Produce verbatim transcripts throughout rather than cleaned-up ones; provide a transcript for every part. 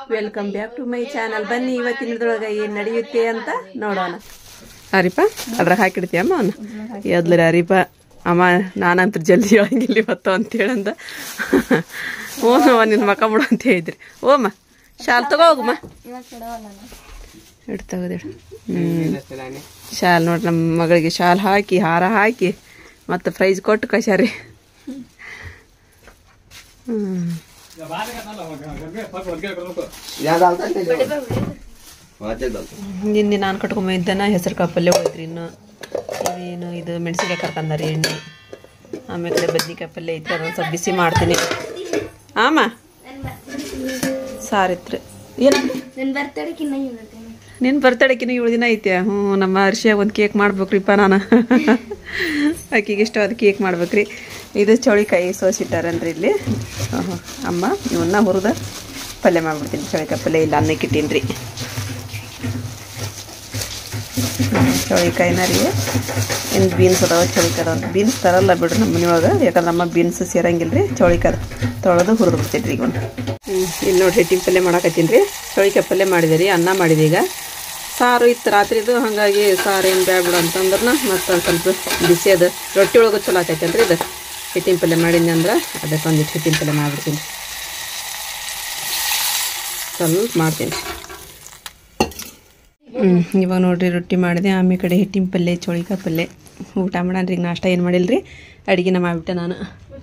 Welcome back to my channel. ಬನ್ನಿ ಇವತ್ತಿನದ್ರೊಳಗೆ ಏನು ನಡೆಯುತ್ತೆ ಅಂತ ನೋಡೋಣ. ಅರಿಪ ಅದ್ರಾಗ ಹಾಕಿಡ್ತೀಯ ಅಮ್ಮ ಅವನು ಎದ್ಲರಿ ಅರಿಪ ಅಮ್ಮ ನಾನಂತ ಜಲ್ದಿ ಹೇಳಂಗಿಲ್ಲ ಇವತ್ತು ಅಂತೇಳಂದ. ಓನವ ನಿನ್ನ ಮಕ್ಕ ಬಿಡು ಅಂತ ಹೇಳಿದ್ರಿ. ಓಮ್ಮ ಶಾಲ್ ತಗೋ ಹೋಗಮ್ಮ ಇಟ್ಟು ತಗೋದಿಡು. ಹ್ಞೂ ಶಾಲ್ ನೋಡ್ರಿ ನಮ್ಮ ಮಗಳಿಗೆ ಶಾಲ್ ಹಾಕಿ ಹಾರ ಹಾಕಿ ಮತ್ತು ಪ್ರೈಸ್ ಕೊಟ್ಟು ಕಳ್ಸ್ಯಾರಿ. ಹ್ಞೂ ನಿನ್ನೆ ನಾನು ಕಟ್ಕೊಂಬಂದಿದ್ದಾನ ಹೆಸರು ಕಾಪಲ್ಲೇ ಹೋಯ್ತ್ರಿ. ಇನ್ನು ಇದೇನು ಇದು ಮೆಣಸಿನ್ಕಾಯಿ ಕರ್ಕಂದಾರಿ ಎಣ್ಣೆ, ಆಮೇಲೆ ಕಡೆ ಬದ್ನಿಕಾಯಿ ಪಲ್ಯ ಐತ್ರಿ, ಅದೊಂದು ಸ್ವಲ್ಪ ಬಿಸಿ ಮಾಡ್ತೀನಿ. ಆಮ ಸಾರಿತ್ರಿ ಏನು ನಿನ್ನ ಬರ್ತಡೇಕಿನ ಏಳು ದಿನ ಐತೆ. ಹ್ಞೂ ನಮ್ಮ ಅರ್ಷಿಯಾಗ ಒಂದು ಕೇಕ್ ಮಾಡ್ಬೇಕ್ರಿಪ್ಪ ನಾನು. ಆಕಿಗೆ ಇಷ್ಟವಾದ ಕೇಕ್ ಮಾಡ್ಬೇಕ್ರಿ. ಇದು ಚೌಳಿಕಾಯಿ ಸೋಸಿಟ್ಟಾರನ್ರಿ ಇಲ್ಲಿ ಅಮ್ಮ. ಇವನ್ನ ಹುರಿದ ಪಲ್ಯ ಮಾಡ್ಬಿಡ್ತೀನಿ. ಚೌಳಿಕಾಯಿ ಪಲ್ಯ ಇಲ್ಲ ಅನ್ನಕ್ಕೆ ಇಟ್ಟೀನಿ ರೀ. ಚೌಳಿಕಾಯಿನ ರೀ ಇನ್ನು ಬೀನ್ಸ್ ಅದಾವ. ಚೌಳಿಕಾಯಿ ಅದಾವ. ಬೀನ್ಸ್ ತರಲ್ಲ ಬಿಡ್ರಿ ನಮ್ಮ ಮನೆಯೊಳಗೆ, ಯಾಕಂದ್ರೆ ನಮ್ಮ ಬೀನ್ಸ್ ಸೇರಂಗಿಲ್ಲ ರೀ. ಚೌಳಿಕಾಯಿ ತೊಳೆದು ಹುರಿದು ಬಿಡ್ತೀನಿ ರೀ. ಈಗ ಒಂದು ಇಲ್ಲಿ ನೋಡ್ರಿ ಹಿಟ್ಟಿನ ಪಲ್ಯ ಮಾಡಾಕತ್ತೀನಿ ರೀ. ಚೌಳಿಕಾಯಿ ಪಲ್ಯ ಮಾಡಿದೆ ರೀ, ಅನ್ನ ಮಾಡಿದೆ. ಈಗ ಸಾರು ಇತ್ತು ರಾತ್ರಿದು, ಹಾಗಾಗಿ ಸಾರು ಏನು ಬ್ಯಾಡ ಬಿಡು ಅಂತಂದ್ರೆ ಮತ್ತೊಂದು ಸ್ವಲ್ಪ ಬಿಸಿ ಅದು ರೊಟ್ಟಿ ಒಳಗೆ ಚಲೋ ಆಕೈತೆ ಅಂತ ಇದು ಹಿಟ್ಟಿನ ಪಲ್ಯ ಮಾಡಿದ್ನಿ ಅಂದ್ರೆ ಅದಕ್ಕೆ ಒಂದಿಟ್ಟು ಹಿಟ್ಟಿನ ಪಲ್ಯ ಮಾಡಿಬಿಡ್ತೀನಿ. ಸ್ವಲ್ಪ ಮಾಡ್ತೀನಿ. ಹ್ಞೂ ಇವಾಗ ನೋಡಿರಿ ರೊಟ್ಟಿ ಮಾಡಿದೆ, ಆಮೇಲೆ ಕಡೆ ಹಿಟ್ಟಿನ ಪಲ್ಯ ಚೌಳಿಕಾಯಿ ಪಲ್ಯ ಊಟ ಮಾಡಣ್ರಿ. ಈಗ ನಾಷ್ಟ ಏನು ಮಾಡಿಲ್ಲ ರೀ, ಅಡುಗೆನ ಮಾಡಿಬಿಟ್ಟೆ ನಾನು.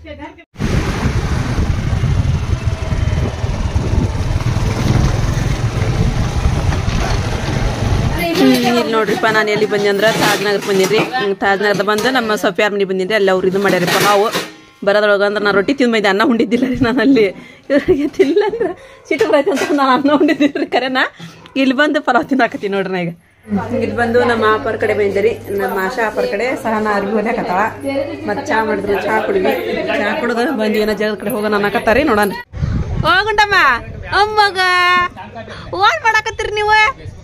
ಇಲ್ಲಿ ನೋಡ್ರಿಪ್ಪ ನಾನು ಎಲ್ಲಿ ಬಂದೆ ಅಂದ್ರೆ ತಾಜ್ನಗರ್ ಬಂದಿನಿ ರೀ. ತಾಜ್ನಗರದ ಬಂದು ನಮ್ಮ ಸೊಪ್ಯಾರ ಮನೆ ಬಂದಿನಿ ರೀ. ಅಲ್ಲಿ ಅವ್ರು ಇದು ಮಾಡ್ಯಾರಪ್ಪ. ನಾವು ಬರೋದ್ರೊಳಗೆ ಅಂದ್ರೆ ನಾನು ರೊಟ್ಟಿ ತಿಂದು ಮೈದೆ, ಅನ್ನ ಉಂಡಿದ್ದಿಲ್ಲ ರೀ. ನಾನು ಅಲ್ಲಿ ಇವ್ರಿಗೆ ತಿನ್ನಲ್ಲ ಅಂದ್ರೆ ಸಿಟ್ಟು ಬರೈತೆ ಅಂತ ನಾನು ಅನ್ನ ಉಂಡಿದ್ದಿಲ್ಲ ರೀ. ಕರೆನಾ ಇಲ್ಲಿ ಬಂದು ಪಲಾವ್ ತಿನ್ನಾಕತ್ತೀನಿ ನೋಡ್ರಿ. ನಾ ಈಗ ಇಲ್ಲಿ ಬಂದು ನಮ್ಮ ಆಪರ ಕಡೆ ಬಂದಿದ್ದೆ ರೀ. ನಮ್ಮ ಆಶಾ ಆಪರ ಕಡೆ ಸಹನ ಅರ್ಬಿ ಹೊಲಿಯಾಕತ್ತಾಳ. ಮತ್ತು ಚಹಾ ಮಾಡಿದ್ರು, ಚಹಾ ಕುಡಿದ್ವಿ. ಚಹಾ ಕುಡಿದು ಬಂದು ಏನೋ ಜಗದ ಕಡೆ ಹೋಗೋಣ ಅನ್ನಕತ್ತಾರಿ. ನೋಡೋಣ ಹೋಗುಂಟಮ್ಮ ಅಮ್ಮಗ ಓಡ್ ಮಾಡಾಕತ್ತೀರಿ ನೀವು.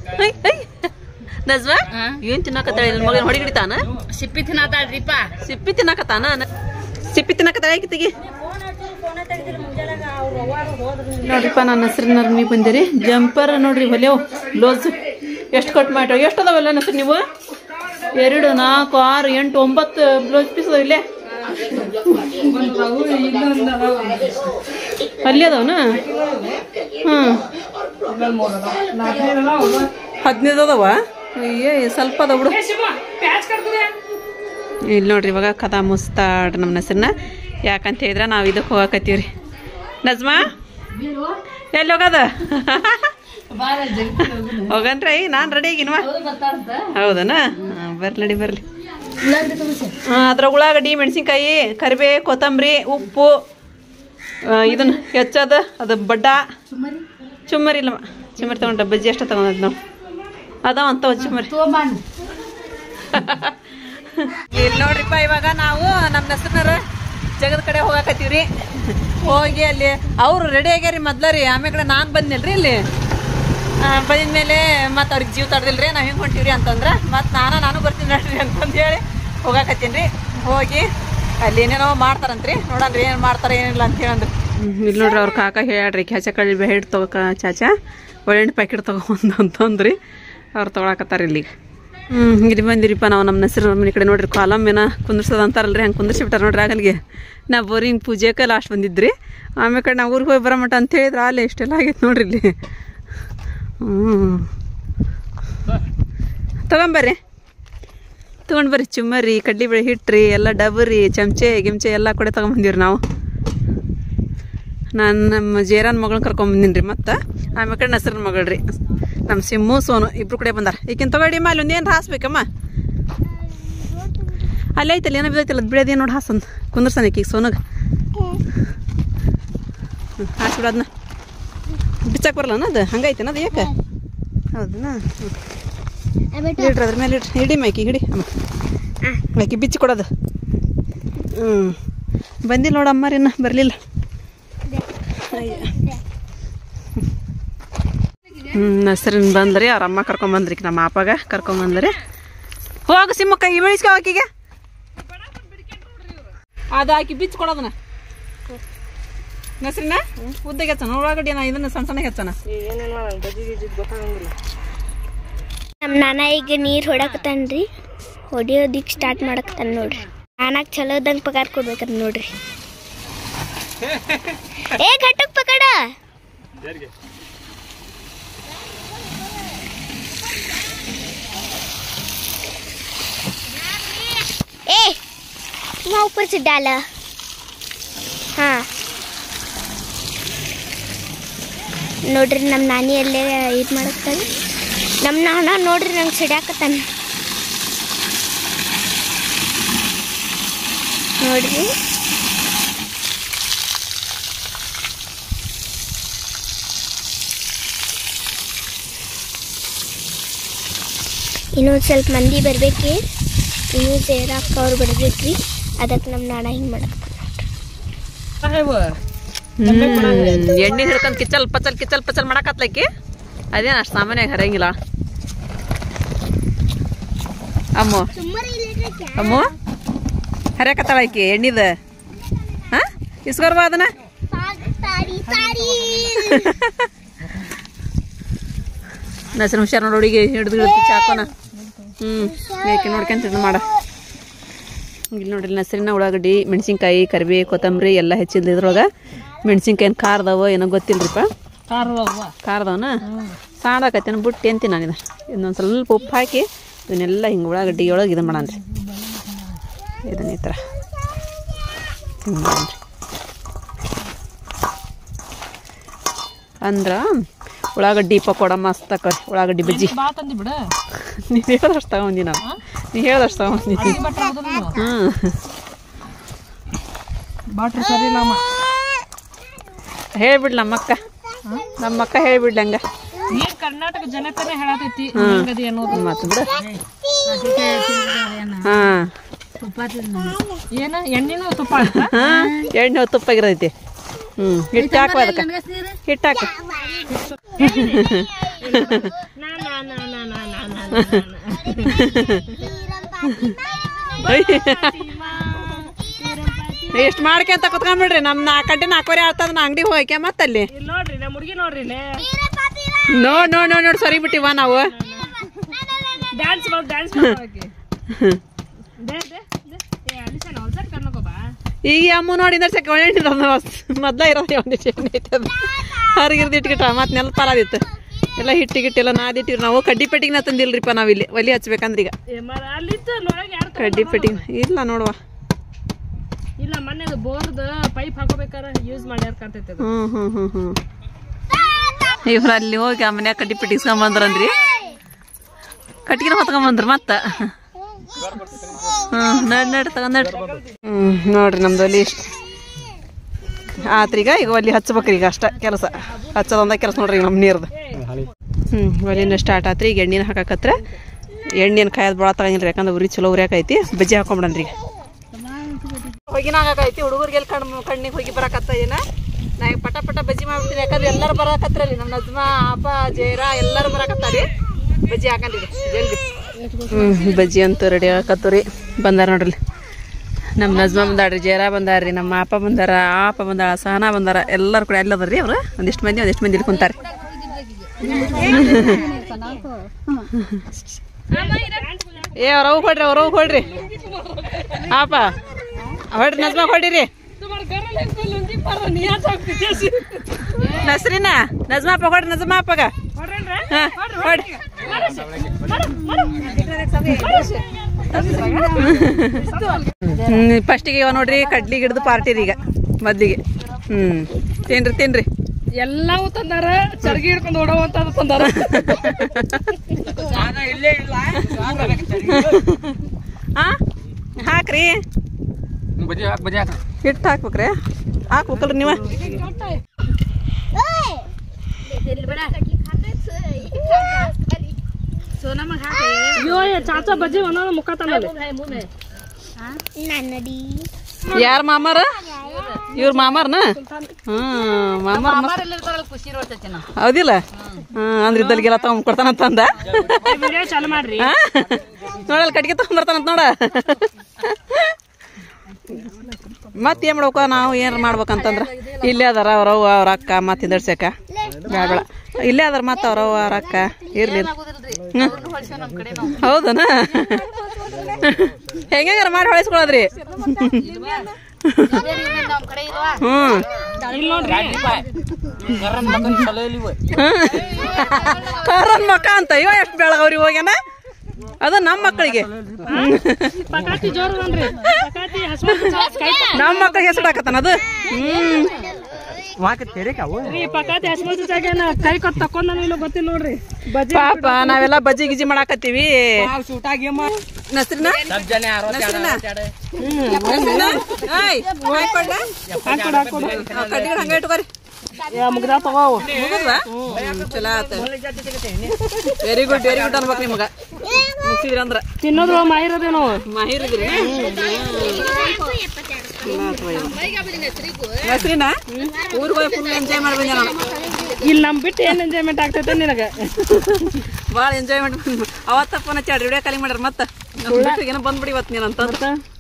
ನಜ್ವಾ ಏನ್ ತಿನ್ನಾಕತ್ತಾಳ ನನ್ನ ಮಗನ ಹೊಡಿ ಹಿಡಿತಾನ? ಸಿಪ್ಪಿ ತಿನ್ನಾತಾಳ್ರಿಪ್ಪ. ಸಿಪ್ಪಿ ತಿನ್ನಾಕತ್ತಾನ? ಸಿಪ್ಪಿ ತಿನ್ನಾಕತ್ತಾಳ. ಯಾಕೆ ತೆಗಿ ನೋಡ್ರಿಪ್ಪ. ನನ್ನ ಹೆಸರು ನರ್ಮಿ ಬಂದಿರಿ. ಜಂಪರ್ ನೋಡ್ರಿ ಹೊಲೆವು ಬ್ಲೌಸ್ ಎಷ್ಟು ಕಟ್ ಮಾಡ್ಯಾವ. ಎಷ್ಟು ಅದಾವಲ್ಲ ನನ್ನ ಹೆಸರು ನೀವು? ಎರಡು ನಾಲ್ಕು ಆರು ಎಂಟು ಒಂಬತ್ತು ಬ್ಲೌಸ್ ಪೀಸ್ ಅದಾವ ಇಲ್ಲೇ. ಅಲ್ಲಿ ಅದಾವನ? ಹ್ಞೂ ಹದಿನೈದು ಅದಾವ. ಏ ಸ್ವಲ್ಪ ಅದಾವ ಬಿಡು. ಇಲ್ಲಿ ನೋಡ್ರಿ ಇವಾಗ ಕದಾ ಮುಸ್ತಾಡ್ ನಮ್ಮ ಹೆಸರನ್ನ. ಯಾಕಂತ ಹೇಳಿದ್ರೆ ನಾವು ಇದಕ್ಕೆ ಹೋಗಾಕತ್ತೀವಿ ರೀ. ನಜ್ಮಾ ಎಲ್ಲಿ ಹೋಗೋದ? ಹೋಗನ್ರಿ. ನಾನು ರೆಡಿ ಆಗಿನ್ವಾ. ಹೌದನ? ಹಾಂ ಬರ್ಲಿ ನಡಿ ಬರ್ಲಿ. ಹಾಂ ಅದ್ರ ಉಳ್ಳಾಗಡ್ಡಿ ಮೆಣಸಿನ್ಕಾಯಿ ಕರಿಬೇ ಕೊತ್ತಂಬರಿ ಉಪ್ಪು ಇದನ್ನ ಹೆಚ್ಚದ ಅದು ಬಡ್ಡ ಚುಮ್ಮರಿ ಇಲ್ಲಮ್ಮ. ಚುಮ್ಮರಿ ತಗೊಂಡ ಬಜ್ಜಿ ಅಷ್ಟ ತಗೊಂಡ್ ನಾವು ಅದಾವ ಅಂತವ ಚುಮ್ಮರಿ. ಇಲ್ಲಿ ನೋಡ್ರಿಪ್ಪ ಇವಾಗ ನಾವು ನಮ್ಮ ಹೆಸರಿನವ್ರ ಜಗದ ಕಡೆ ಹೋಗಾಕತ್ತೀವ್ರಿ. ಹೋಗಿ ಅಲ್ಲಿ ಅವ್ರು ರೆಡಿ ಆಗ್ಯಾರಿ ಮೊದ್ಲ ರೀ. ಆಮೇಲೆ ಕಡೆ ನಾನು ಬಂದಿಲ್ರಿ. ಇಲ್ಲಿ ಬಂದಿದ್ಮೇಲೆ ಮತ್ತು ಅವ್ರಿಗೆ ಜೀವ ತಡ್ದಿಲ್ರಿ. ನಾವು ಹಿಂಗೆ ಹೊಂಟಿವ್ರಿ ಅಂತಂದ್ರೆ ಮತ್ತು ನಾನು ನಾನು ಬರ್ತೀನಿ ನೋಡ್ರಿ ಅಂತಂದು ಹೇಳಿ ಹೋಗಾಕತ್ತೀನಿ ರೀ. ಹೋಗಿ ಅಲ್ಲಿ ಏನೇನೋ ಮಾಡ್ತಾರಂತ್ರಿ. ನೋಡನ್ರಿ ಏನು ಮಾಡ್ತಾರೆ ಏನಿಲ್ಲ ಅಂತ ಹೇಳಂದ್ರಿ. ಇಲ್ಲಿ ನೋಡ್ರಿ ಅವ್ರ ಕಾಕ ಹೇಳ್ರಿ ಕ್ಯಾಚ ಕಳ್ಳಿ ಹೆಡ್ ತಗೋಕ ಚಾಚಾ ಒಳ್ಳೆಣ್ಣೆ ಪ್ಯಾಕೆಟ್ ತಗೊಂಡು ಅಂತಂದ್ರಿ. ಅವ್ರು ತೊಗೊಳಕತ್ತಾರ ಇಲ್ಲಿಗೆ. ಹ್ಞೂ ಇಲ್ಲಿ ಬಂದಿರಿಪ್ಪ ನಾವು ನಮ್ಮ ಹೆಸರು ಮನೆ ಕಡೆ ನೋಡ್ರಿ. ಕಾಲಮ್ ಏನ ಕುಂದ್ರಸೋದು ಅಂತಾರಲ್ರಿ, ಹಂಗೆ ಕುಂದ್ರಿಸಿಬಿಟ್ಟಾರ ನೋಡ್ರಿ. ಆಗಲ್ಗೆ ನಾ ಬೋರಿಂಗ್ ಪೂಜೆಗೆ ಲಾಸ್ಟ್ ಬಂದಿದ್ರಿ. ಆಮೇಲೆ ಕಡೆ ನಾವು ಊರಿಗೆ ಹೋಗಿ ಬರೋ ಮಟ್ಟ ಅಂತ ಹೇಳಿದ್ರೆ ಅಲ್ಲಿ ಎಷ್ಟೆಲ್ಲ ಆಗೈತೆ ನೋಡ್ರಿ ಇಲ್ಲಿ. ಹ್ಞೂ ತಗೊಂಬರ್ರಿ ತೊಗೊಂಡು ಬರ್ರಿ. ಚುಮ್ಮರಿ ಕಡ್ಲಿಬೇಳೆ ಹಿಟ್ರಿ ಎಲ್ಲ ಡಬರಿ ಚಮಚೆ ಗಿಮ್ಚೆ ಎಲ್ಲ ಕಡೆ ತೊಗೊಂಬಂದಿವ್ರಿ ನಾವು. ನಾನು ನಮ್ಮ ಜೇರಾನ್ ಮಗಳನ್ನ ಕರ್ಕೊಂಬಂದಿನಿ ರೀ. ಮತ್ತು ಆಮೇಲೆ ಕಡೆ ನಸರನ ಮಗಳು ರೀ ನಮ್ಮ ಸಿಮ್ಮು ಸೋನು ಇಬ್ರು ಕಡೆ ಬಂದಾರ. ಈಗಿನ ತಗೊಳ್ಳಿಮ್ಮ ಅಲ್ಲಿ ಒಂದು ಏನು ಹಾಸ್ಬೇಕಮ್ಮ? ಅಲ್ಲಿ ಐತಲ್ಲ ಏನೋ ಬಿದ್ದೈತಲ್ಲ ಅದು ಬಿಡೋದೇನು ನೋಡಿ ಹಾಸನ್ ಕುಂದ್ರಸಾನ ಈಗ ಸೋನಾಗ. ಹ್ಞೂ ಹಾಸ್ಬಿಡು ಅದನ್ನ. ಬಿಚ್ಚಾಕ ಬರಲ್ಲನ ಅದು ಹಂಗೈತೇನ ಅದು? ಯಾಕೆ ಹೌದನಾ? ಇಡ್ರಿ ಅದ್ರ ಮೇಲೆ ಇಡ್ರಿ. ಹಿಡಿ ಮೈಕಿ ಹಿಡಿ ಅಮ್ಮ. ಮೈಕಿ ಬಿಚ್ಚಿ ಕೊಡೋದು. ಹ್ಞೂ ಬಂದಿಲ್ಲ ನೋಡಮ್ಮ ರೀ, ಇನ್ನು ಬರಲಿಲ್ಲ. ಹ್ಞೂ ಹೆಸರಿನ ಬಂದ್ರಿ. ಅವ್ರ ಅಮ್ಮ ಕರ್ಕೊಂಬಂದ್ರಿ ನಮ್ಮ ಅಪ್ಪಗ ಕರ್ಕೊಂಬಂದ್ರಿ. ಹೋಗು ಸಿಮ್ಮಕ್ಕ ಈ ಬೆಳೆಸ್ಕೊ ಆಕಿಗೆ ಅದು ಹಾಕಿ ಬಿಚ್ಚಿ ಕೊಡೋದನ್ನ. ನಸ್ರಿನ ಉದ್ದಗೆ ಹೆಚ್ಚನ ಉಳ್ಳಾಗಡ್ಡಿ ಇದನ್ನ ಸಣ್ಣ ಸಣ್ಣ ಹೆಚ್ಚನ ನಮ್ಮ ನಾನ ಈಗ ನೀರು ಹೊಡಕತ್ತಾನ್ರಿ ಹೊಡಿಯೋದಿಕ್ ಸ್ಟಾರ್ಟ್ ಮಾಡಕತ್ತಾನ ನೋಡ್ರಿ ನಾನಾಗ ಚಲೋದಂಗೆ ಪಗಾರ ಕೊಡ್ಬೇಕಂತ ನೋಡ್ರಿ ಏ ಗಟ್ಟಕ್ ಪಕಡ ए वहाँ ऊपर से डाला हाँ ನೋಡ್ರಿ ನಮ್ಮ ನಾನಿ ಅಲ್ಲೇ ಇದು ಮಾಡಕ್ತಾನೆ ನಮ್ಮ ನಾನ ನೋಡ್ರಿ ನಂಗೆ ಸಿಡ್ಯಾಕತ್ತಾನ ನೋಡ್ರಿ ಇನ್ನೊಂದು ಸ್ವಲ್ಪ ಮಂದಿ ಬರ್ಬೇಕ್ರಿ ಇನ್ನೂ ಸೇರಾಕ ಅವ್ರು ಬರ್ಬೇಕ್ರಿ ಅದಕ್ಕೆ ನಮ್ಮ ನಾಣ ಹಿಂಗೆ ಮಾಡಕ್ತಾನ ಎಣ್ಣೆ ಹಿಡ್ಕೊಂಡು ಕಿಚ್ಚಲ್ ಪಚಲ್ ಕಿಚ್ಚಲ್ ಪಚಲ್ ಮಾಡಕತ್ಲಕ್ಕಿ ಅದೇನು ಅಷ್ಟು ಸಾಮಾನ್ಯಾಗ ಹರಂಗಿಲ್ಲ ಅಮ್ಮು ಅಮ್ಮು ಹರಿಯಕತ್ತಾಳ ಆಕಿ ಎಣ್ಣಿದ ಹಾ ಇಸ್ಕೊರ್ಬಾ ಅದನ್ನ ನಸರು ಹುಷಾರ್ ನೋಡಿ ಹುಡುಗಿ ಹಿಡಿದು ಹಿಡಿದು ಚಾಕೋನ ಹ್ಞೂ ಏಕೆ ನೋಡ್ಕೊಂತ ಮಾಡ ಇಲ್ಲಿ ನೋಡ್ರಿ ನಸರಿನ ಉಳ್ಳಾಗಡ್ಡಿ ಮೆಣಸಿನ್ಕಾಯಿ ಕರಿಬೇವು ಕೊತ್ತಂಬರಿ ಎಲ್ಲ ಹೆಚ್ಚಿದ್ದು ಇದ್ರೊಳಗೆ ಮೆಣಸಿನ್ಕಾಯಿ ಏನು ಖಾರದವ ಏನೋ ಗೊತ್ತಿಲ್ರಿಪ್ಪ ಖಾರದವನ ಸಾಡಾಕತ್ತೇನ ಬುಟ್ಟಿ ಅಂತೀನಿ ನಾನು ಇದು ಇನ್ನೊಂದು ಸ್ವಲ್ಪ ಉಪ್ಪು ಹಾಕಿ ಇದನ್ನೆಲ್ಲ ಹಿಂಗೆ ಉಳ್ಳಾಗಡ್ಡಿ ಒಳಗೆ ಇದು ಮಾಡನ್ರಿ ಇದನ್ನ ಈ ಥರ ಹಿಂಗೆ ಮಾಡನ್ರಿ ಅಂದ್ರ ಉಳ್ಳಾಗಡ್ಡಿ ಪಕೋಡ ಮಸ್ತ್ ಆಕರಿ ಉಳ್ಳಾಗಡ್ಡಿ ಬಜ್ಜಿ ನೀನು ಹೇಳ್ದಷ್ಟು ತಗೊಂಡಿ ನಾನು ನೀ ಹೇಳ್ದಷ್ಟು ತಗೊಂಡಿದ್ದೀನಿ ಹ್ಞೂ ಹೇಳ್ಬಿಡ್ಲ ನಮ್ಮಕ್ಕ ನಮ್ಮಕ್ಕ ಹೇಳ್ಬಿಡ್ಲಿ ಹಂಗ ಕರ್ನಾಟಕ ಜನತೆನೇ ಹೇಳತೈತಿ ಮಾತು ಬಿಡು ಹಾಂ ಏನ ಎಣ್ಣೆನೂ ತುಪ್ಪ ಹಾಂ ಎಣ್ಣೆ ತುಪ್ಪಾಗಿರತೈತಿ ಹ್ಞೂ ಹಿಟ್ಟು ಹಾಕು ಅದಕ್ಕೆ ಹಿಟ್ಟು ಹಾಕು ಎಷ್ಟು ಮಾಡ್ಕೊಂತ ಕುತ್ಕೊಂಡ್ಬಿಡ್ರಿ ನಮ್ ನಾಲ್ಕು ಗಂಟೆ ನಾಲ್ಕುವರೆ ಆಗ್ತದ ನಾ ಅಂಗಡಿ ಹೋಗ್ಯಾಕೆ ಮತ್ತಲ್ಲಿ ನೋಡ್ರಿ ನಮ್ಮ ಹುಡುಗಿ ನೋಡ್ರಿ ನೋಡ್ ನೋಡ್ ನೋಡ್ ನೋಡಿ ಸರಿ ಬಿಟ್ಟಿವ ನಾವು ಡ್ಯಾನ್ಸ್ ಡ್ಯಾನ್ಸ್ ಈಗ ಅಮ್ಮ ನೋಡಿ ಸೆಕೆ ಒಳ್ಳೆ ಮೊದ್ಲ ಇರೋದು ಒಂದಿಷ್ಟು ಎಣ್ಣೆ ಐತೆ ಅದು ಹರಿಗಿರ್ದು ಇಟ್ಗಿಟ್ಟ ಮತ್ತೆ ನೆಲ ಪಾಲಾದಿತ್ತು ಎಲ್ಲ ಹಿಟ್ಟು ಗಿಟ್ಟೆಲ್ಲ ನಾದಿಟ್ಟಿರಿ ನಾವು ಕಡ್ಡಿ ಪೆಟ್ಟಿಗೆ ತಂದಿಲ್ರಿಪ್ಪ ನಾವಿಲ್ಲಿ ಒಲಿ ಹಚ್ಬೇಕಂದ್ರೆ ಈಗ ಕಡ್ಡಿ ಪೆಟ್ಟಿಗೆ ಇಲ್ಲ ನೋಡುವ ಇಲ್ಲ ಮೊನ್ನೆ ಬೋರ್ದ ಪೈಪ್ ಹಾಕೋಬೇಕಾರ ಯೂಸ್ ಮಾಡ್ಯಾರ ಕಾಣ್ತೈತೆ ಹ್ಮ್ ಹ್ಮ್ ಹ್ಮ್ ಹ್ಮ್ ಇವ್ರು ಅಲ್ಲಿ ಹೋಗಿ ಆ ಮನ್ಯಾಗ ಕಡ್ಡಿ ಪೆಟ್ಟಿಗೆ ಇಸ್ಕೊಂಬಂದ್ರನ್ರಿ ಕಟ್ಗಿನ ಹೊತ್ಕೊಂಬಂದ್ರ ಮತ್ತ ಹ್ಮ್ ನಡ್ ನಡ್ ತಗೊಂಡ್ ನಡ್ ಹ್ಮ್ ನೋಡ್ರಿ ನಮ್ದು ಒಲಿ ಇಷ್ಟ ಆತ್ರೀಗ ಈಗ ಒಲಿ ಹಚ್ಬೇಕ್ರಿ ಈಗ ಅಷ್ಟ ಕೆಲಸ ಹಚ್ಚೋದೊಂದ ಕೆಲಸ ನೋಡ್ರಿ ನಮ್ಮ ನೀರ್ದು ಹ್ಮ್ ಒಲಿನ ಸ್ಟಾರ್ಟ್ ಆತ್ರಿ ಈಗ ಎಣ್ಣಿನ ಹಾಕಕತ್ರ ಎಣ್ಣೆನ ಕಾಯೋದು ಭಾಳ ತಗೊಂಗಿಲ್ರಿ ಯಾಕಂದ್ರೆ ಉರಿ ಚಲೋ ಉರಿಯಾಕೈತಿ ಬಜ್ಜಿ ಹಾಕೊಂಬಿಡನ್ರಿ ಈಗ ಹೊಗಿನ ಹಾಕೈತಿ ಹುಡುಗರಿಗೆ ಎಲ್ಲಿ ಕಣ್ಣು ಕಣ್ಣಿಗೆ ಹೋಗಿ ಬರಕತ್ತ ಏನ ನಾ ಈಗ ಪಟ ಪಟ ಬಜ್ಜಿ ಮಾಡ್ಬಿಡ್ತೀನಿ ಯಾಕಂದ್ರೆ ಎಲ್ಲರೂ ಬರಕತ್ರಲ್ಲಿ ನಮ್ಮ ನಜ್ಮಾ ಅಪ್ಪ ಜೈರ ಎಲ್ಲರೂ ಬರಕತ್ತಾರಿ ಬಜ್ಜಿ ಹಾಕಂದ್ರಿ ಜಲ್ದಿ ಹ್ಞೂ ಬಜ್ಜಿ ಅಂತೂ ರೆಡಿ ಹಾಕತ್ತವ್ರಿ ಬಂದಾರ ನೋಡ್ರಿ ನಮ್ಮ ನಜ್ಮಾ ಬಂದಾಡ್ರಿ ಜೈರ ಬಂದಾರ್ರಿ ನಮ್ಮ ಅಪ್ಪ ಬಂದಾರ ಅಪ್ಪ ಬಂದಾಳ ಸಹನಾ ಬಂದಾರ ಎಲ್ಲರೂ ಕೂಡ ಎಲ್ಲ ಅದಾರ್ರಿ ಅವ್ರು ಒಂದಿಷ್ಟು ಮಂದಿ ಒಂದಿಷ್ಟು ಮಂದಿ ಇಲ್ಲಿ ಕುಂತಾರೆ ಏ ಅವ್ರ ಅವು ಕೊಡ್ರಿ ಅವ್ರ ಅವು ಕೊಡ್ರಿ ಅಪ್ಪ ಹೊಡ್ರಿ ನಜ್ಮಾ ಹೊಡಿರಿ ನಸ್ರಿನ ನಜ್ಮಾಪ ಹೊಡ್ರಿ ನಜ್ಮಾಪಗ ಹೊಡ್ರಿ ಫಸ್ಟಿಗೆ ಇವ ನೋಡ್ರಿ ಕಡ್ಲಿ ಗಿಡದ ಪಾರ್ಟಿ ರೀ ಈಗ ಮೊದ್ಲಿಗೆ ಹ್ಮ್ ತಿನ್ರಿ ತಿನ್ರಿ ಎಲ್ಲವೂ ತಂದಾರ ಚರ್ಗಿ ಹಿಡ್ಕೊಂಡು ಓಡೋವಂತ ತಂದಾರ ಹಾಕ್ರಿ ಹಿಟ್ಟು ಹಾಕ್ಬೇಕ್ರಿ ಹಾಕ್ಬೇಕಲ್ರಿ ನೀವ ಚಾಚಾ ಬಜ್ಜಿ ಒಂದೊಂದು ಮುಖ ತಂದಲ್ಲಿ ಯಾರ ಮಾಮಾರ ಇವ್ರ ಮಾಮಾರ್ನ ಹ್ಮ್ ಮಾಮಾರ್ ಹೌದಿಲ್ಲ ಹ್ಮ್ ಅಂದ್ರ ಇದ್ದಲ್ಗೆಲ್ಲ ತಗೊಂಡ್ ಕೊಡ್ತಾನಂತಂದ ಚಾಲು ಮಾಡ್ರಿ ನೋಡಲ್ ಕಟ್ಗೆ ತಗೊಂಡ್ ಬರ್ತಾನಂತ ನೋಡ ಮತ್ತೆ ಏನು ಮಾಡ್ಬೇಕು ನಾವು ಏನು ಮಾಡ್ಬೇಕಂತಂದ್ರೆ ಇಲ್ಲೇ ಅದಾರ ಅವ್ರವ್ವ ಅವ್ರ ಅಕ್ಕ ಮತ್ತೆ ಹಿಂದಡ್ಸಕ್ಕ ಬೇಡ ಬೇಡ ಇಲ್ಲೇ ಅದಾರ ಮತ್ತೆ ಅವ್ರವ್ವ ಅವ್ರ ಅಕ್ಕ ಇರ್ಲಿ ಹೌದನ ಹೆಂಗಾರ ಮಾಡಿ ಹೊಳಿಸ್ಕೊಳದ್ರಿ ಹ್ಮ್ ಕರನ್ ಮಕ್ಕ ಅಂತ ಇವ ಎಷ್ಟು ಬೆಳಗವ್ರಿ ಹೋಗ್ಯಾನ ಅದು ನಮ್ಮ ಮಕ್ಕಳಿಗೆ ನಮ್ಮ ಮಕ್ಕಳಿಗೆ ಹೆಸರು ಹಾಕತ್ತಾನ ಅದು ಹ್ಮ್ ಕೈ ಕೊಟ್ಟು ತಕೊಂಡ್ ಗೊತ್ತಿಲ್ಲ ನೋಡ್ರಿ ಪಾಪ ನಾವೆಲ್ಲ ಬಜ್ಜಿ ಗಿಜಿ ಮಾಡಾಕತ್ತೀವಿ ನಸ್ರಿನ ಹಂಗ ಇಟ್ಕೋರಿ ಮುಗ್ದ ತಗೋ ಚಲೋ ಆತ ವೆರಿ ಗುಡ್ ವೆರಿ ಗುಡ್ ಅನ್ಬೇಕು ನಿಮಗ ಮುಗಿಸಿದ್ರಿ ಅಂದ್ರ ತಿನ್ನೋದು ಮಾಹಿರದೇ ನಾವು ಮಾಹಿರಿದ್ರಿ ಹೆಸ್ರಿನ ಊರಿಗೆ ಹೋಗಿ ಫುಲ್ ಎಂಜಾಯ್ ಮಾಡಿ ಬಂದೆ ನಾನು ಇಲ್ಲಿ ನಮ್ ಬಿಟ್ಟು ಏನ್ ಎಂಜಾಯ್ಮೆಂಟ್ ಆಗ್ತೈತೆ ನಿನಗ ಭಾಳ ಎಂಜಾಯ್ಮೆಂಟ್ ಅವತ್ತ ಫೋನ್ ಹಚ್ಚಾಡ್ರಿ ವಿಡಿಯೋ ಕಾಲಿಂಗ್ ಮಾಡ್ರಿ ಮತ್ತೆ ಏನೋ ಬಂದ್ಬಿಡಿ ಇವತ್ತು ನೀನು ಅಂತ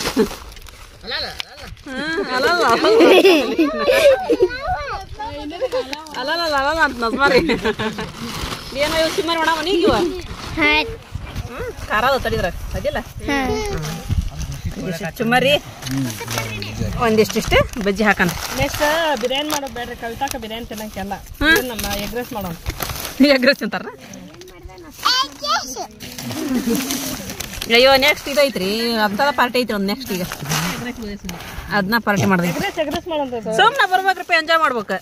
ಅಲ್ಲಲ್ಲ ಅಲ್ಲಲ್ಲ ಅಂತ ನಸ್ಮಾರಿ ಏನೋ ಯೋಚನೆ ಮಾಡಿ ಮಾಡವ ನೀಗಿವ ಖಾರ ಅದ ತಡಿದ್ರ ಅದಿಲ್ಲ ಚುಮ್ಮರಿ ಒಂದಿಷ್ಟಿಷ್ಟು ಬಜ್ಜಿ ಹಾಕಣ ನೆಕ್ಸ್ಟ್ ಬಿರಿಯಾನಿ ಮಾಡೋದು ಬೇಡ್ರಿ ಕವಿತಾಕ ಬಿರಿಯಾನಿ ತಿನ್ನಕ್ಕೆಲ್ಲ ನಮ್ಮ ಎಗ್ ರೈಸ್ ಮಾಡೋಣ ಎಗ್ ರೈಸ್ ತಿಂತಾರ ಅಯ್ಯೋ ನೆಕ್ಸ್ಟ್ ಇದೈತ್ರಿ ಅದ ಪಾರ್ಟಿ ಐತ್ರಿ ಒಂದು ನೆಕ್ಸ್ಟ್ ಈಗ ಅದನ್ನ ಪಾರ್ಟಿ ಮಾಡ್ದೆ ಸುಮ್ಮನೆ ಬರ್ಬೇಕ್ರಪ್ಪ ಎಂಜಾಯ್ ಮಾಡ್ಬೇಕು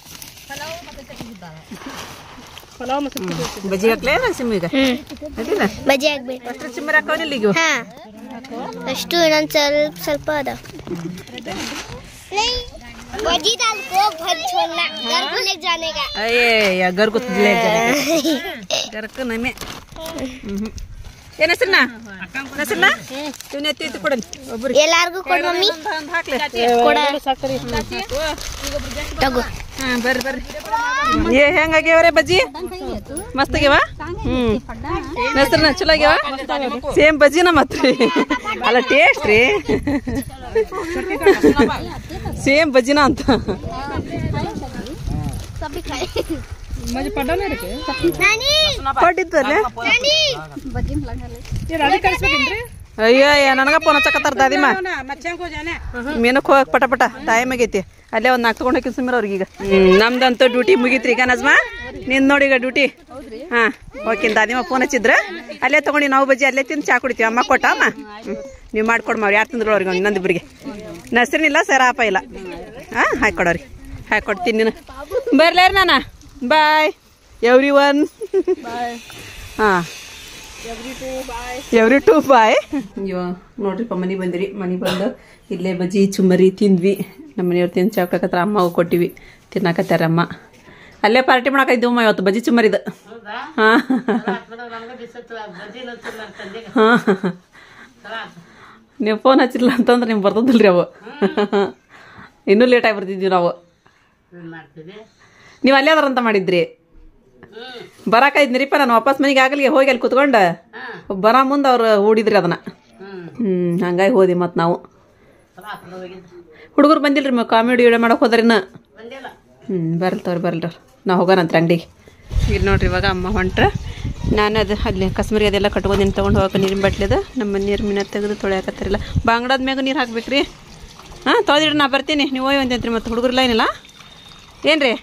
ಪಲಾವ್ ಮತ್ತೆ ಬಜ್ಜಿ ಹಾಕ್ಲೇ ಸಿಮ್ಮಿಗ ಅದಿಲ್ಲ ಬಜ್ಜಿ ಹಾಕ್ಬೇಕು ಅಷ್ಟು ಚಿಮ್ಮರಿ ಹಾಕೋನಿಲ್ಲ ಈಗ ಹಾ ಅಷ್ಟು ಇನ್ನೊಂದು ಸ್ವಲ್ಪ ಸ್ವಲ್ಪ ಅದ बजी दाल को घर छोड़ना घर को ले जाने का अये या घर को ले जाने घर को नहीं में ये नसरना नसरना तूने एत्ति एत्ति ಕೊಡು ಒಬ್ಬರು ಎಲ್ಲರಿಗೂ ಕೊಡು ಮಮ್ಮಿ ಹಾಕ್ಲೆ ಕೊಡ ತಗೋ ಹಾ ಬರ್ರಿ ಬರ್ರಿ ಏ ಹೆಂಗಾಗ್ಯಾವ್ರೆ ಬಜ್ಜಿ ಮಸ್ತ್ ಆಗ್ಯಾವ ಹ್ಮ್ ನಸರನ ಚಲೋ ಆಗ್ಯಾವ ಸೇಮ್ ಬಜ್ಜಿನ ಮತ್ತೆ ಅಲ್ಲ ಟೇಸ್ಟ್ ರೀ ಸೇಮ್ ಬಜ್ಜಿನ ಅಂತ मजे पड़ा नहीं रखे नानी ಪಟ್ಟಿತ್ತಲ್ಲ नानी ये राधी कಳಿಸಬೇಕೇನ್ರಿ ಅಯ್ಯ ನನಗ ಫೋನ್ ಹಚ್ಚಕತ್ತಾರ ದಾದಿಮ್ಮ ಮೀನಕ್ಕೆ ಹೋಗಕ್ ಪಟ ಪಟ ಟೈಮ್ ಆಗೈತಿ ಅಲ್ಲೇ ಒಂದು ನಾಲ್ಕು ತಗೊಂಡು ಹೋಗಿ ಸುಮ್ಮಿರ ಅವ್ರಿಗೆ ಈಗ ನಮ್ದಂತೂ ಡ್ಯೂಟಿ ಮುಗೀತ್ರಿ ಈಗ ನಜ್ಮಾ ನಿಂದು ನೋಡಿ ಈಗ ಡ್ಯೂಟಿ ಹಾ ಓಕೆ ದಾದಿಮ್ಮ ಫೋನ್ ಹಚ್ಚಿದ್ರ ಅಲ್ಲೇ ತಗೊಂಡು ನಾವು ಬಜ್ಜಿ ಅಲ್ಲೇ ತಿಂದು ಚಾ ಕುಡಿತೀವಿ ಅಮ್ಮ ಕೊಟ್ಟ ಅಮ್ಮ ನೀವು ಮಾಡ್ಕೊಡ್ಮ ಯಾರು ತಿಂದ್ರು ಅವ್ರಿಗೆ ಇನ್ನೊಂದಿಬ್ಬರಿಗೆ ನಸರಿನಿಲ್ಲ ಸರಾಪ ಇಲ್ಲ ಹಾ ಹಾಕೊಡೋರಿ ಹಾಕೊಡ್ತೀನಿ ನೀನು ಬರ್ಲಾರ ನಾನ ಬಾಯ್ ಎವ್ರಿ ಒನ್ ಹಾಂ ಎವ್ರಿ ಟು ಬಾಯ್ ಅಯ್ಯೋ ನೋಡ್ರಿಪ್ಪ ಮನೆ ಬಂದಿರಿ ಮನೆ ಬಂದು ಇಲ್ಲೇ ಬಜ್ಜಿ ಚುಮ್ಮರಿ ತಿಂದ್ವಿ ನಮ್ಮ ಮನೆಯವ್ರು ತಿಂದು ಚಾಕ್ಳಕತ್ರ ಅಮ್ಮಗೂ ಕೊಟ್ಟಿವಿ ತಿನ್ನಾಕತ್ತಾರ ಅಮ್ಮ ಅಲ್ಲೇ ಪಾರ್ಟಿ ಮಾಡಾಕಿದ್ದೀವಮ್ಮ ಇವತ್ತು ಬಜ್ಜಿ ಚುಮ್ಮರಿದು ಹಾಂ ಹಾಂ ನೀವು ಫೋನ್ ಹಚ್ಚಿಲ್ಲ ಅಂತಂದ್ರೆ ನಿಮ್ಗೆ ಬರ್ತದಿಲ್ರಿ ಅವು ಇನ್ನೂ ಲೇಟಾಗಿ ಬರ್ತಿದ್ವಿ ನಾವು ನೀವು ಅಲ್ಲೇ ಅದಾರಂತ ಮಾಡಿದ್ರಿ ಬರಾಕೈದ್ನಿರಿಪ್ಪ ನಾನು ವಾಪಸ್ ಮನೆಗೆ ಆಗಲಿಗೆ ಹೋಗಿ ಅಲ್ಲಿ ಕುತ್ಕೊಂಡು ಬರ ಮುಂದೆ ಅವ್ರು ಹೂಡಿದ್ರಿ ಅದನ್ನ ಹ್ಞೂ ಹಂಗಾಗಿ ಹೋದಿ ಮತ್ತು ನಾವು ಹುಡುಗರು ಬಂದಿಲ್ರಿ ಮ ಕಾಮಿಡಿ ವಿಡಿಯೋ ಮಾಡಕ್ಕೆ ಹೋದ್ರಿನ ಹ್ಞೂ ಬರಲ್ತವ್ರಿ ಬರಲ್ರಿ ನಾವು ಹೋಗೋಣಂತ್ರಿ ಅಂಗಡಿಗೆ ಇಲ್ಲಿ ನೋಡ್ರಿ ಇವಾಗ ಅಮ್ಮ ಹೊಂಟ್ರ ನಾನು ಅದು ಅಲ್ಲಿ ಕಸ್ಮರಿ ಅದೆಲ್ಲ ಕಟ್ಕೊಂಡಿನಿ ತೊಗೊಂಡು ಹೋಗಕ್ಕೆ ನೀರಿನ ಬಟ್ಲಿದ ನಮ್ಮ ನೀರು ಮೀನ ತೆಗೆದು ತೊಳೆಯಾಕತ್ತಾರಿಲ್ಲ ಬಾಂಗ್ಡಾದ ಮ್ಯಾಗ ನೀರು ಹಾಕ್ಬೇಕ್ರಿ ಹಾಂ ತೊಳೆದಿಡ್ರಿ ನಾ ಬರ್ತೀನಿ ನೀವು ಹೋಗಿ ಅಂತಂತ್ರಿ ಮತ್ತು ಹುಡುಗರಿಲ್ಲ ಏನಿಲ್ಲ ಏನು ರೀ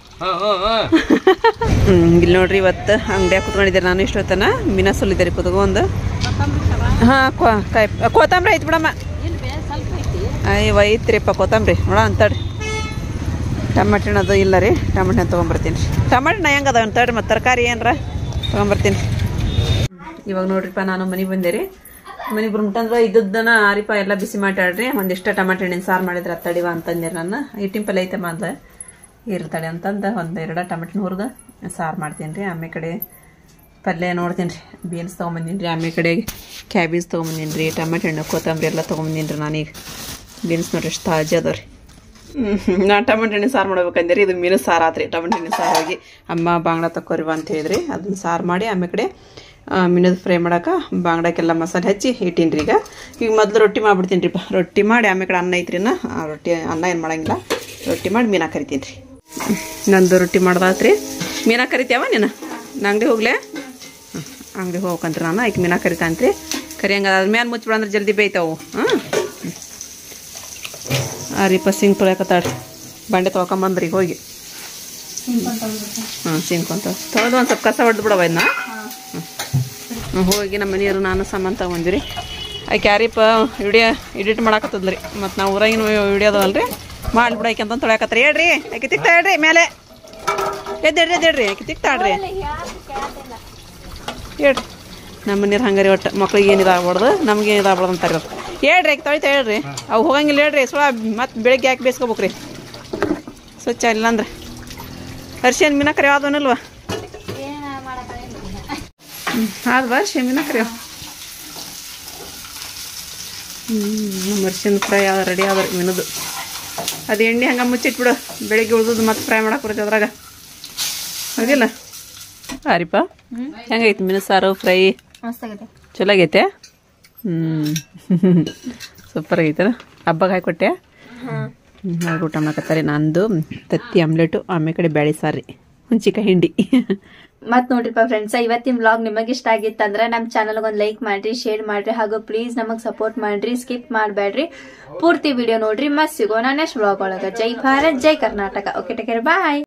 ಹ್ಞೂ ಇಲ್ಲಿ ನೋಡ್ರಿ ಇವತ್ತು ಅಂಗಡಿಯಾಗ ಕುತ್ಕೊಂಡಿದ್ದಾರೆ ನಾನು ಇಷ್ಟೊತ್ತನ ಮೀನ ಸುಲಿದ್ದಾರೆ ಕುತ್ಕೊಂಡು ಹಾಂ ಕೋ ಕಾಯಿ ಕೊತ್ತಂಬರಿ ಐತಿ ಬಿಡಮ್ಮ ಅಯ್ಯವ ಐತ್ರಿಪ್ಪ ಕೊತ್ತಂಬರಿ ನೋಡ ಅಂತಡ್ರಿ ಟಮಾಟಿನ ಅದು ಇಲ್ಲ ರೀ ಟಮಾಟಿನ ತೊಗೊಂಬರ್ತೀನಿ ರೀ ಟಮಾಟಿನ ಹೆಂಗೆ ಅದಾವ ಅಂತಡ್ರಿ ಮತ್ತು ತರಕಾರಿ ಏನರ ತೊಗೊಂಬರ್ತೀನಿ ಇವಾಗ ನೋಡ್ರಿಪ್ಪ ನಾನು ಮನೆಗೆ ಬಂದೆ ರೀ ಮನೆಗೆ ಬಂದ್ಬಿಟ್ಟಂದ್ರೆ ಇದ್ದದ್ದನ ಆರಿಪ ಎಲ್ಲ ಬಿಸಿ ಮಾತಾಡ್ರಿ ಒಂದಿಷ್ಟು ಟಮಾಟೆ ಹಣ್ಣಿನ ಸಾರು ಮಾಡಿದ್ರೆ ಅತ್ತಡಿವ ಅಂತಂದಿರಿ ನಾನು ಹಿಟ್ಟಿನ ಪಲ್ಯ ಐತೆ ಮಾದ ಇರ್ತಾಳೆ ಅಂತಂದು ಒಂದು ಎರಡು ಟಮಾಟಿನ ಹುರಿದು ಸಾರು ಮಾಡ್ತೀನಿ ರೀ ಆಮೇಲೆ ಕಡೆ ಪಲ್ಯ ನೋಡ್ತೀನಿ ರೀ ಬೀನ್ಸ್ ತೊಗೊಂಬಂದೀನಿ ರೀ ಆಮೇಲೆ ಕಡೆ ಕ್ಯಾಬೇಜ್ ತೊಗೊಂಬಂದೀನಿ ರೀ ಟಮಾಟೆ ಹಣ್ಣು ಕೊತ್ತಂಬರಿ ಎಲ್ಲ ತೊಗೊಂಬಂದೀನಿ ರೀ ನಾನೀಗ ಬೀನ್ಸ್ ನೋಡ್ರಿ ಎಷ್ಟು ತಾಜಾ ಅದಾವ ರೀ ನಾನು ಟಮಾಟೆ ಹಣ್ಣು ಸಾರು ಮಾಡ್ಬೇಕಂದ್ರೆ ಇದು ಮೀನು ಸಾರು ಆತ್ರಿ ಟಮಾಟೆ ಹಣ್ಣು ಸಾರು ಹೋಗಿ ಅಮ್ಮ ಬಾಂಗ್ಲಾ ತಕ್ಕೋರಿವ ಅಂತ ಹೇಳಿದ್ರಿ ಅದನ್ನ ಸಾರು ಮಾಡಿ ಆಮೇಲೆ ಕಡೆ ಮಿನದ್ ಫ್ರೈ ಮಾಡಕ್ಕೆ ಬಾಂಗ್ಡಕ್ಕೆಲ್ಲ ಮಸಾಲೆ ಹಚ್ಚಿ ಇಟ್ಟೀನಿ ಈಗ ಈಗ ಮೊದಲು ರೊಟ್ಟಿ ಮಾಡ್ಬಿಡ್ತೀನಿ ರೀ ರೊಟ್ಟಿ ಮಾಡಿ ಆಮೇಲೆ ಕಡೆ ಅನ್ನ ಐತ್ರಿ ನಾ ರೊಟ್ಟಿ ಅನ್ನ ಏನು ಮಾಡಂಗಿಲ್ಲ ರೊಟ್ಟಿ ಮಾಡಿ ಮೀನಾ ಕರಿತೀನಿ ರೀ ನಂದು ರೊಟ್ಟಿ ಮಾಡ್ದಾತ್ರಿ ಮೀನಾ ಕರಿತೇವ ನೀನು ನಾ ಅಂಗಡಿ ಹೋಗ್ಲೆ ಅಂಗಡಿ ಹೋಗ್ಕಂತ್ರಿ ನಾನು ಆಯ್ಕೆ ಮೀನಾ ಕರಿತಾನ್ರಿ ಕರಿಯಂಗ ಅದ್ರ ಮ್ಯಾಲೆ ಮುಚ್ಬಿಡಂದ್ರೆ ಜಲ್ದಿ ಬೇಯ್ತಾವು ಹಾಂ ಆ ರೀಪ ಸಿಂಗ್ ತೊಳ್ಯಾಕತ್ತಾಳ್ರಿ ಬಂಡೆ ತೊಳ್ಕೊಂಬಂದ್ರಿ ಹೋಗಿ ಹಾಂ ಸಿಂಕೊಂತ ತೊಳೆದು ಒಂದು ಸ್ವಲ್ಪ ಕಸ ಹೊಡೆದು ಬಿಡವ ಇದನ್ನ ಹ್ಞೂ ಹೋಗಿ ನಮ್ಮ ಮನೆಯವರು ನಾನು ಸಾಮಾನು ತಗೊಂಡಿರಿ ಆಕೆ ಯಾರಿಪ್ಪ ವಿಡಿಯೋ ಎಡಿಟ್ ಮಾಡಾಕತ್ತದ್ರಿ ಮತ್ತು ನಾವು ಊರಾಗಿನ ವಿಡಿಯೋ ಅದಾವಲ್ರಿ ಮಾಡಿಬಿಡ ಆಕೆ ಅಂತ ತೊಳ್ಯಾಕತ್ತಾರೆ ಹೇಳ್ರಿ ಆಕೆ ತಿಕ್ತಾ ಹೇಳ್ರಿ ಮೇಲೆ ಎದ್ದೇಳ್ರಿ ಎದ್ದೇಳ್ರಿ ಆಕೆ ತಿಕ್ತಾಳ್ರಿ ಹೇಳ್ರಿ ನಮ್ಮ ಮನೆಯವ್ರು ಹಂಗಾರಿ ಒಟ್ಟು ಮಕ್ಳಿಗೆ ಏನು ಇದಾಗ್ಬಾರ್ದು ನಮ್ಗೆ ಏನು ಇದಾಗ್ಬಾರ್ದು ಅಂತಾರೆ ಹೇಳ್ರಿ ಆಕೆ ತೊಳಿತಾ ಹೇಳ್ರಿ ಅವು ಹೋಗಂಗಿಲ್ಲ ಹೇಳ್ರಿ ಸುಳ ಮತ್ತು ಬೆಳಗ್ಗೆ ಯಾಕೆ ಬೇಯಿಸ್ಕೋಬೇಕ್ರಿ ಸ್ವಚ್ಛ ಇಲ್ಲ ಅಂದ್ರೆ ಹರ್ಷಿಯನ್ ಮೀನಾ ಕರಿ ಆದವನಲ್ವ ಅದು ವರ್ಷ ಮೀನಾ ಕರಿಯೋ ಹ್ಞೂ ನಮ್ಮ ಹರ್ಷಿಯನ್ ಫ್ರೈ ಆದ ರೆಡಿ ಆದ ಮೀನದು ಅದು ಎಣ್ಣೆ ಹಂಗೆ ಮುಚ್ಚಿಟ್ಬಿಡು ಬೆಳಿಗ್ಗೆ ಉಳ್ದು ಮತ್ತೆ ಫ್ರೈ ಮಾಡಕ್ಕೆ ಬರುತ್ತೆ ಅದ್ರಾಗ ಹೌದಿಲ್ಲ ಆರಿಪ ಹೆಂಗೈತಿ ಮೀನು ಸಾರು ಫ್ರೈ ಚಲೋ ಆಗೈತೆ ಹ್ಞೂ ಸೂಪರ್ ಆಗೈತೆ ಹಬ್ಬಗೆ ಹಾಕಿಕೊಟ್ಟೆ ಹ್ಞೂ ಊಟ ಮಾಡಕತ್ತಾರೆ ನಂದು ತತ್ತಿ ಆಮ್ಲೆಟು ಆಮೇಲೆ ಕಡೆ ಬ್ಯಾಳಿ ಸಾರಿ ಹುಂಚಿಕಾಯಿ ಹಿಂಡಿ ಮತ್ ನೋಡ್ರಿಪ್ಪ ಫ್ರೆಂಡ್ಸ್ ಇವತ್ತಿನ ವ್ಲಾಗ್ ನಿಮಗೆ ಇಷ್ಟ ಆಗಿತ್ತಂದ್ರೆ ನಮ್ಮ ಚಾನಲ್ ಒಂದು ಲೈಕ್ ಮಾಡ್ರಿ ಶೇರ್ ಮಾಡ್ರಿ ಹಾಗೂ ಪ್ಲೀಸ್ ನಮಗ್ ಸಪೋರ್ಟ್ ಮಾಡ್ರಿ ಸ್ಕಿಪ್ ಮಾಡಬೇಡ್ರಿ ಪೂರ್ತಿ ವಿಡಿಯೋ ನೋಡ್ರಿ ಮತ್ ಸಿಗೋಣ ನೆಕ್ಸ್ಟ್ ವ್ಲಾಗ್ ಒಳಗ ಜೈ ಭಾರತ್ ಜೈ ಕರ್ನಾಟಕ ಓಕೆ ಟೇಕ್ ಕೇರ್ ಬಾಯ್